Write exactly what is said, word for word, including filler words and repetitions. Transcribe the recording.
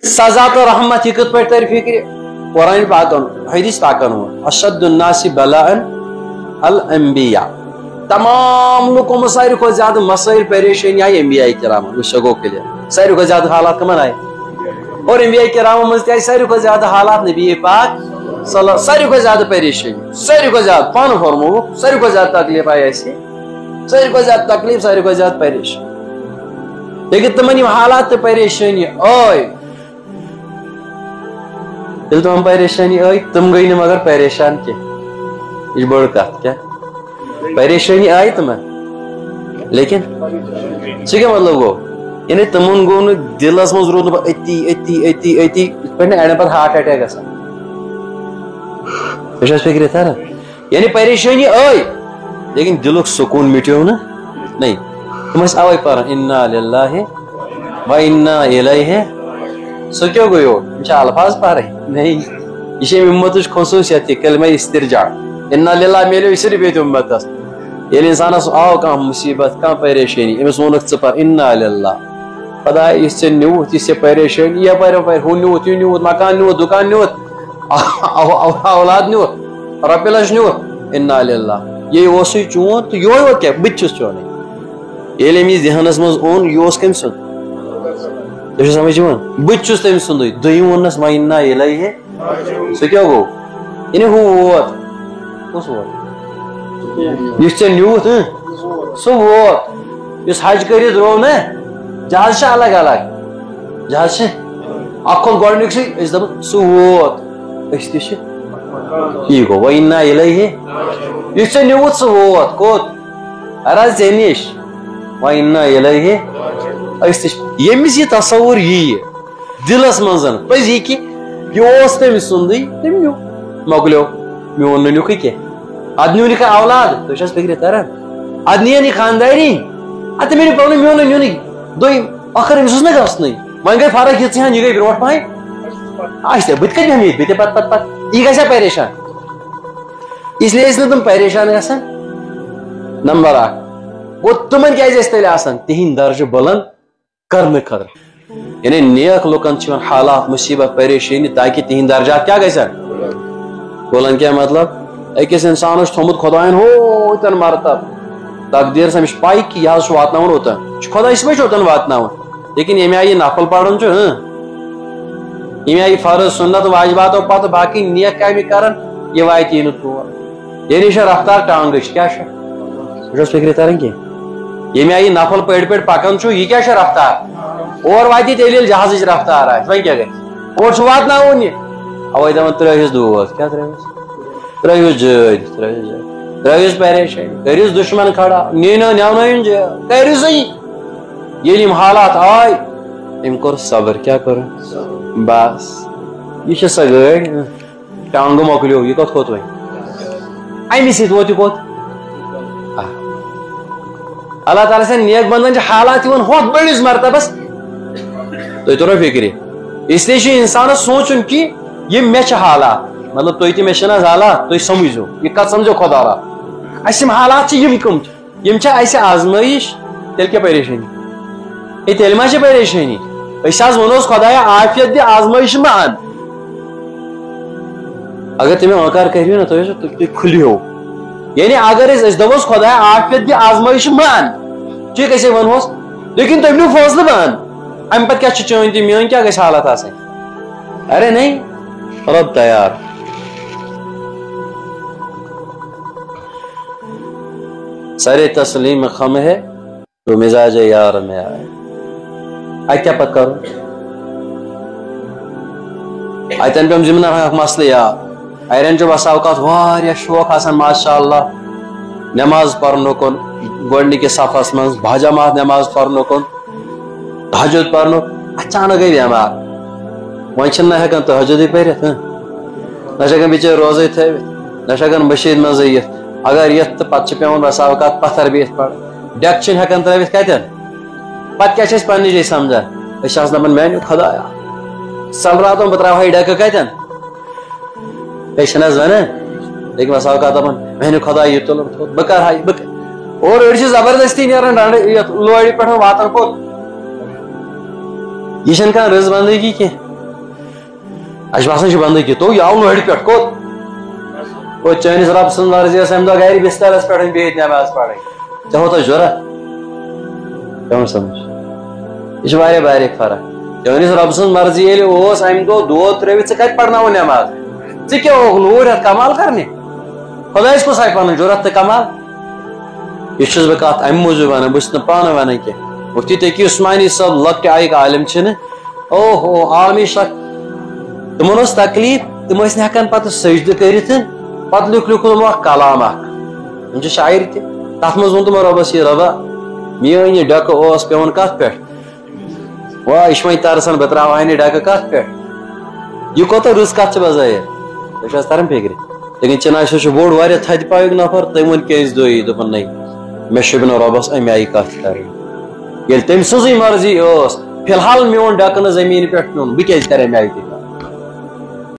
سزا تو رحمت یہ کت پہ تر فکر قرآن پاکن حدیث پاکن اشد الناس بلاء الانبیاء تمام لوگوں میں ساری کو زیادہ مسائل پریشانی آئی انبیاء کرام شگو کے لیے ساری کو زیادہ حالات کمن آئے اور انبیاء کرام میں آئی ساری کو زیادہ حالات نبی پاک صلی ساری کو زیادہ پریشانی ساری کو زیادہ پان فرمو ساری کو زیادہ تکلیف آئی ایسی ساری کو زیادہ تکلیف ساری کو زیادہ پریشانی لیکن تمہیں حالات تو پریشانی آئی دل تو ہم پریشانی آئی تم گئی نہیں مگر پریشان کیا یہ بڑھ کہت کیا پریشانی آئی تمہیں لیکن سے کیا مطلب گو یعنی تمہن گو دل اس مز رود اتی اتی اتی اتی پہنے ایڈے پر ہارٹ اٹیک ایسا پیشاز فکر تھا نا یعنی پریشانی آئی لیکن دلوک سکون مٹیو نا نہیں تم اس آوائی پارا انا للہ و انا الیہ سو کیوں گئی ہو انشاء الفاظ پا رہی نہیں یہ امت خصوصیت ہے کلمہ استرجاع انا للہ میلو اسری بیت امت است یعنی انسان اس آو کام مصیبت کام پریشانی امس ونک ثپر انا للہ خدا اس سے نیوت اس سے پریشانی یہ پر پر ہو نیوت یہ نیوت مکان نیوت دکان نیوت اولاد نیوت رپلش نیوت انا للہ یہ وسی چون تو یہ ہو کیا بچس چونے یہ لمی ذہنس مز اون یہ اس کم سن تو سمجھو بت چھس تم سندے دویم ونس ماینا الیہ سو کیا گو یعنی ہو ووت کس ووت یس ژے نیوت سو ووت یس حج کرت رو نا جہاز چھ الگ الگ جہاز چھ اکھن گۄڈنیُک سی أسۍ دپو سُہ ووت أسۍ تہِ چھِ یی گوٚو واینا الیہ یس ژے نیوت سُہ ووت کوٚت ارا ژے نِش واینا الیہ یمس یہ تصور یہ دلس منزن پز یہ کہ یہ تم سندے تم نیو مکلیو میون نیوک کی اد نیو نکھا اولاد تو چھس فکر تران اد نی خاندانی اد میری پون میون نیو نی دویم اخر امس نا گسن ون گئی فرق یہ ژھان یہ گئی برونٹ پائی آستے بت کت ہمید بت پت پت پت یہ گژھا پریشان اس لیے اس نے تم پریشان گژھان نمبر اکھ گو تمن کیازِ ٲسۍ تیٚلہِ آسان تِہنٛدۍ درجہٕ بلند کرنے خطر یعنی نیک لوکن چھ حالات مصیبت پریشانی تاکہ تہند درجات کیا گژھن بولن کیا مطلب اکس انسان تھومت خدائن ہوتن مرتب تقدیر سمجھ پائی کہ یہ واتن اوتن خدا اس میں اوتن واتن لیکن یہ آئی نفل پڑھن یہ آئی فرض سنت واجبات پتہ باقی نیک کام کرن یہ وات یہ تور یعنی رفتار ٹانگش کیا فکر تران کی یہ آئی نفل پڑ پڑ پکان یہ کیا رفتار اور واتی تیل جہاز رفتار آس وی کیا گھر اور واتن یہ اوے دپان ترٲہس دوست کیا ترٲہس ترٲہس جٲدۍ ترٲہس جٲدۍ ترٲہس پریشانی کٔرِس دشمن کھڑا نیٖنو نیونٲیِن جیل کٔرِو سا ییٚلہِ یِم حالات آے أمۍ کوٚر صبر کیا کوٚر بس یہ چھِ سۄ گٲڑۍ ٹانگہٕ مۄکلیو یہِ کوٚت کھوٚت وۄنۍ اَمہِ سۭتۍ ووت یہِ کوٚت اللہ تعالیٰ سن نیک بندن حالات ہوت بڑس مرتبس تھی ترو فکر اس لیے انسانس سوچن کہ یہ مے حالات مطلب تھی تہ مے حالات تھی سمجھو یہ کت سمجھو خدا را اس حالات کم اس آزمائش تیل کیا پریشانی یہ تیل ما پریشانی اس ونوس خدایا عافیت دی آزمائش ما ان اگر تمہیں انکار کریو نا تھی کھلیو یعنی اگر اس دپوس خدایا عافیت دی آزمائش مان ٹھیک کیسے ونوس لیکن تم نیو فاصلہ مان ام پتہ کیا چون تھی میون کیا گژھِ حالت آسن ارے نہیں رب تیار سارے تسلیم خم ہے تو مزاج یار میں آئے ات کیا پتہ کرو اتن پم ذمہ مسئلہ یار ارین جو بس اوقات واریاہ شوق آسان ماشاء اللہ نماز پڑھنو کن گوڑنی صفس من باجماعت نماز پڑھنو کن تہجد پڑھنو اچانک گئی بیمار ون نہ ہیکان تہجد پرت نہ ہیکان بچے روزے تھوت نہ ہیکان مشید مز یت اگر یت تو پتہ پیوان بس اوقات پتھر بہت پڑ ڈیک چھ ہیکان ترٲوِتھ کتن پتہ کیا چھ پننہِ جایہِ سمجھان أسۍ آسان دپان میانہِ خدایا سلراتوں بہ تراوہا ڈیکہٕ کتن پیشنز ون لیکن بس اوقات دپان میانہِ خدا یہ تل بہ کر ہائی بہ اور أڑۍ زبردستی نیران ڈانڈ لورِ پٮ۪ٹھ واتان کوٚت یہ چھنہٕ کانٛہہ رٕژ بندگی کینٛہہ اچھا باسان بندگی تو یہ آو لوڑ پہ کوت وہ چانس رب سن مرضی امہ دہ گھر بسترس پہ بہت نماز پڑھیں ژے ہوتا ضرورت کم سمجھ یہ واریاہ فرق چانس رب سن مرضی ییٚلہِ اوس امہ دۄہ دود ترٲوِتھ ژٕ کتہِ پرناو نماز ژٕ کیٛاہ ہوکھ لوٗر ہٮ۪تھ کمال کرنہِ خۄدایس کُس آیہِ پنٕنۍ ضروٗرت تہٕ کمال یہ چھُس بہٕ کتھ امہِ موٗجوٗب ونان بہٕ چھُس نہٕ پانہٕ ونان کینٛہہ مفتی تقی عثمانی صٲب لۄکٹہِ آیِکۍ عالم چھِنہٕ او ہو عالمی شک تمن اوس تکلیف تم ٲسۍ نہٕ ہٮ۪کان پتہٕ سجدٕ کٔرِتھ پتہٕ لیوٗکھ لیوٗکھ تمو اکھ کلام اکھ تم چھِ شاعر تہِ تتھ منٛز ووٚن تمو رۄبس یہِ رۄبا میٲنۍ یہِ ڈکہٕ اوس پیوان کتھ پٮ۪ٹھ وا یہِ چھُ وۄنۍ ترسان بہٕ تراوہن یہِ ڈکہٕ کتھ پٮ۪ٹھ یہِ کوتاہ رٕژ کتھ چھِ بظٲہر تۄہہِ چھُ حظ تران فکرِ لیکن چناے سُہ چھُ بوٚڑ واریاہ تھدِ پایُک نفر تٔمۍ ووٚن کینٛژِ دۄہی دوٚپُن نٔے مےٚ چھُ نہٕ رۄبس امہِ آیہِ کتھ کرٕنۍ ییٚلہِ تٔمۍ سٕنٛزٕے مرضی ٲس فی الحال میون ڈکہٕ نہٕ زٔمیٖنہِ پٮ۪ٹھ پیوٚن بہٕ کیازِ کرٕ امہِ آیہِ تہِ کتھ